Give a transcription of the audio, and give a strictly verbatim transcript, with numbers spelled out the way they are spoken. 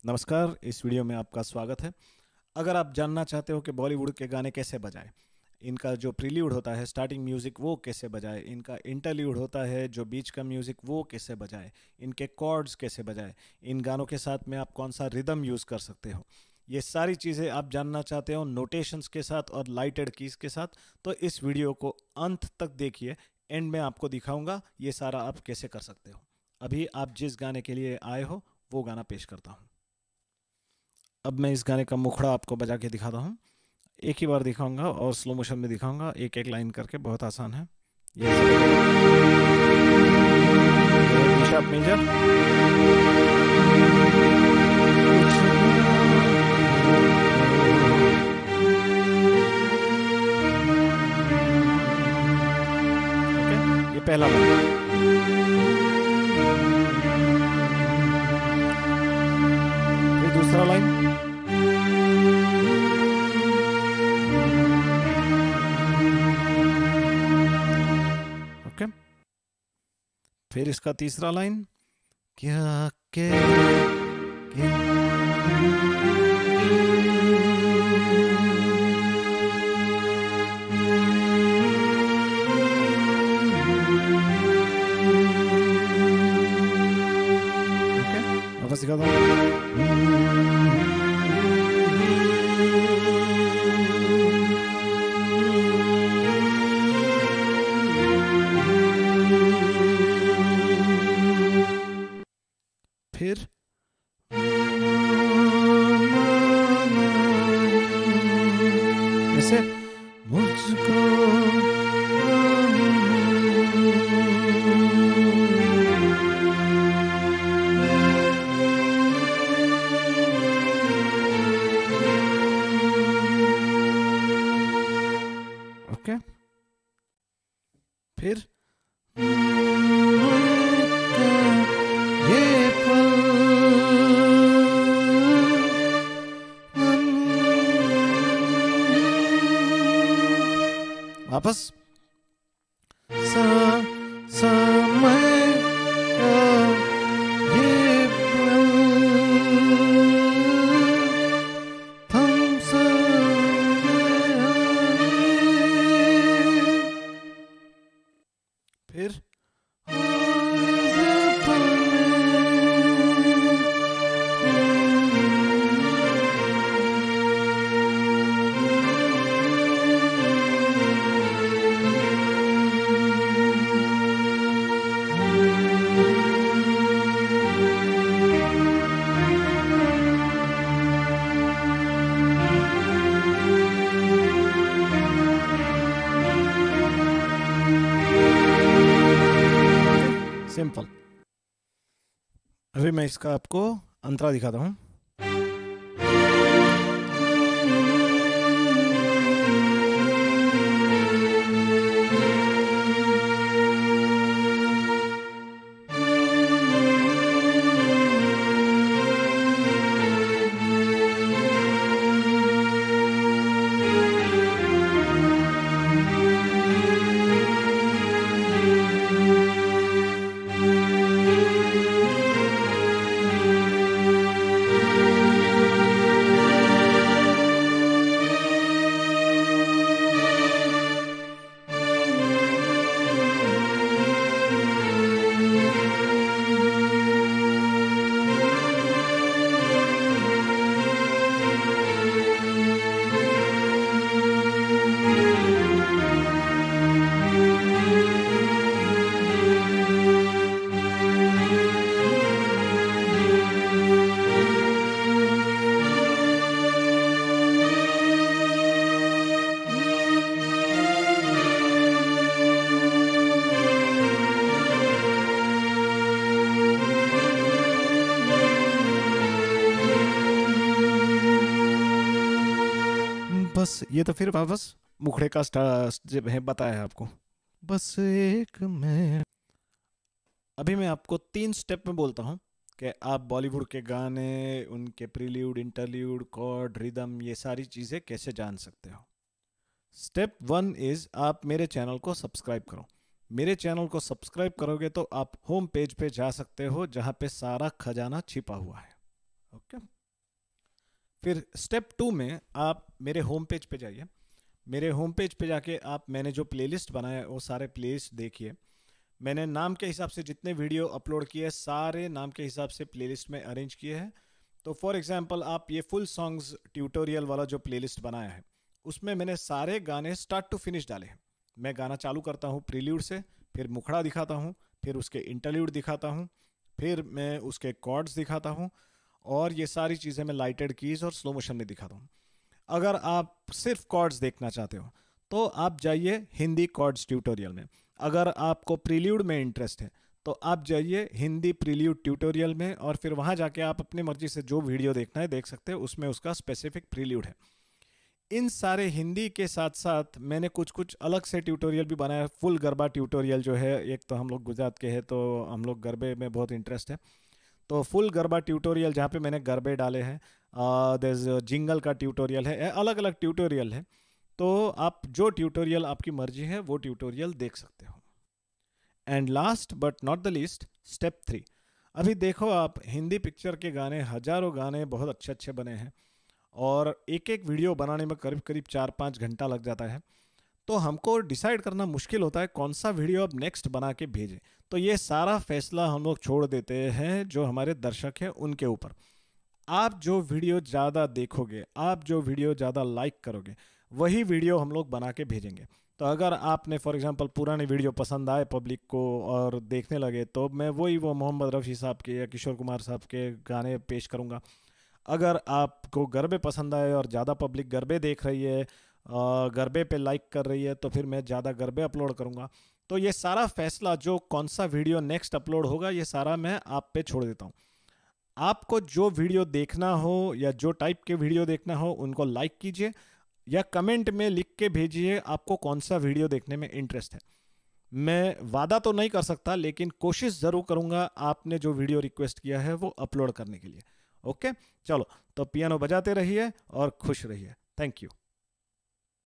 नमस्कार, इस वीडियो में आपका स्वागत है। अगर आप जानना चाहते हो कि बॉलीवुड के गाने कैसे बजाएं, इनका जो प्रील्यूड होता है, स्टार्टिंग म्यूज़िक, वो कैसे बजाएं, इनका इंटरल्यूड होता है जो बीच का म्यूज़िक, वो कैसे बजाएं, इनके कॉर्ड्स कैसे बजाएं, इन गानों के साथ में आप कौन सा रिदम यूज़ कर सकते हो, ये सारी चीज़ें आप जानना चाहते हो नोटेशंस के साथ और लाइटेड कीज़ के साथ, तो इस वीडियो को अंत तक देखिए। एंड में आपको दिखाऊंगा ये सारा आप कैसे कर सकते हो। अभी आप जिस गाने के लिए आए हो वो गाना पेश करता हूँ। अब मैं इस गाने का मुखड़ा आपको बजा के दिखाता हूँ। एक ही बार दिखाऊंगा और स्लो मोशन में दिखाऊंगा, एक एक लाइन करके, बहुत आसान है। ये शार्प मेजर, ओके, ये पहला लाइन। फिर दूसरा लाइन, ओके। फिर इसका तीसरा लाइन, क्या के, के ओके, वापस दिखाता हूँ। फिर ऐसे मुझको ओके। फिर ये पल वापस सा समय का ये पल थम सा फिर सिंपल। अभी मैं इसका आपको अंतरा दिखाता हूँ। बस ये तो फिर वापस मुखड़े का जब है बताया है आपको। बस एक मैं अभी मैं आपको तीन स्टेप में बोलता हूँ कि आप बॉलीवुड के गाने, उनके प्रील्यूड, इंटरल्यूड, कॉर्ड, रिदम, ये सारी चीज़ें कैसे जान सकते हो। स्टेप वन इज़ आप मेरे चैनल को सब्सक्राइब करो। मेरे चैनल को सब्सक्राइब करोगे तो आप होम पेज पे जा सकते हो जहाँ पे सारा खजाना छिपा हुआ है। ओके। फिर स्टेप टू में आप मेरे होम पेज पे जाइए। मेरे होम पेज पे जाके आप मैंने जो प्लेलिस्ट बनाया है वो सारे प्लेलिस्ट देखिए। मैंने नाम के हिसाब से जितने वीडियो अपलोड किए सारे नाम के हिसाब से प्लेलिस्ट में अरेंज किए हैं। तो फॉर एग्जांपल आप ये फुल सॉन्ग्स ट्यूटोरियल वाला जो प्लेलिस्ट बनाया है उसमें मैंने सारे गाने स्टार्ट टू फिनिश डाले हैं। मैं गाना चालू करता हूँ प्रील्यूड से, फिर मुखड़ा दिखाता हूँ, फिर उसके इंटरल्यूड दिखाता हूँ, फिर मैं उसके कॉर्ड्स दिखाता हूँ, और ये सारी चीज़ें मैं लाइटेड कीज और स्लो मोशन में दिखाता हूँ। अगर आप सिर्फ कॉर्ड्स देखना चाहते हो तो आप जाइए हिंदी कॉर्ड्स ट्यूटोरियल में। अगर आपको प्रील्यूड में इंटरेस्ट है तो आप जाइए हिंदी प्रील्यूड ट्यूटोरियल में, और फिर वहाँ जाके आप अपनी मर्जी से जो वीडियो देखना है देख सकते हैं, उसमें उसका स्पेसिफिक प्रील्यूड है। इन सारे हिंदी के साथ साथ मैंने कुछ कुछ अलग से ट्यूटोरियल भी बनाया। फुल गरबा ट्यूटोरियल जो है, एक तो हम लोग गुजरात के हैं तो हम लोग गरबे में बहुत इंटरेस्ट है, तो फुल गरबा ट्यूटोरियल जहाँ पे मैंने गरबे डाले हैं। देयर जिंगल का ट्यूटोरियल है, अलग अलग ट्यूटोरियल है। तो आप जो ट्यूटोरियल आपकी मर्जी है वो ट्यूटोरियल देख सकते हो। And last but not the least, step three. अभी देखो आप, हिंदी पिक्चर के गाने, हजारों गाने बहुत अच्छे अच्छे बने हैं, और एक एक वीडियो बनाने में करीब करीब चार पाँच घंटा लग जाता है। तो हमको डिसाइड करना मुश्किल होता है कौन सा वीडियो अब नेक्स्ट बना के भेजें। तो ये सारा फैसला हम लोग छोड़ देते हैं जो हमारे दर्शक हैं उनके ऊपर। आप जो वीडियो ज़्यादा देखोगे, आप जो वीडियो ज़्यादा लाइक करोगे, वही वीडियो हम लोग बना के भेजेंगे। तो अगर आपने फॉर एग्जांपल पुराने वीडियो पसंद आए पब्लिक को और देखने लगे, तो मैं वही वो मोहम्मद रफ़ी साहब के या किशोर कुमार साहब के गाने पेश करूँगा। अगर आपको गरबे पसंद आए और ज़्यादा पब्लिक गरबे देख रही है, गरबे पे लाइक कर रही है, तो फिर मैं ज़्यादा गरबे अपलोड करूँगा। तो ये सारा फैसला जो कौन सा वीडियो नेक्स्ट अपलोड होगा, ये सारा मैं आप पे छोड़ देता हूँ। आपको जो वीडियो देखना हो या जो टाइप के वीडियो देखना हो उनको लाइक कीजिए या कमेंट में लिख के भेजिए आपको कौन सा वीडियो देखने में इंटरेस्ट है। मैं वादा तो नहीं कर सकता, लेकिन कोशिश ज़रूर करूँगा आपने जो वीडियो रिक्वेस्ट किया है वो अपलोड करने के लिए। ओके, चलो तो पियानो बजाते रहिए और खुश रहिए। Thank you.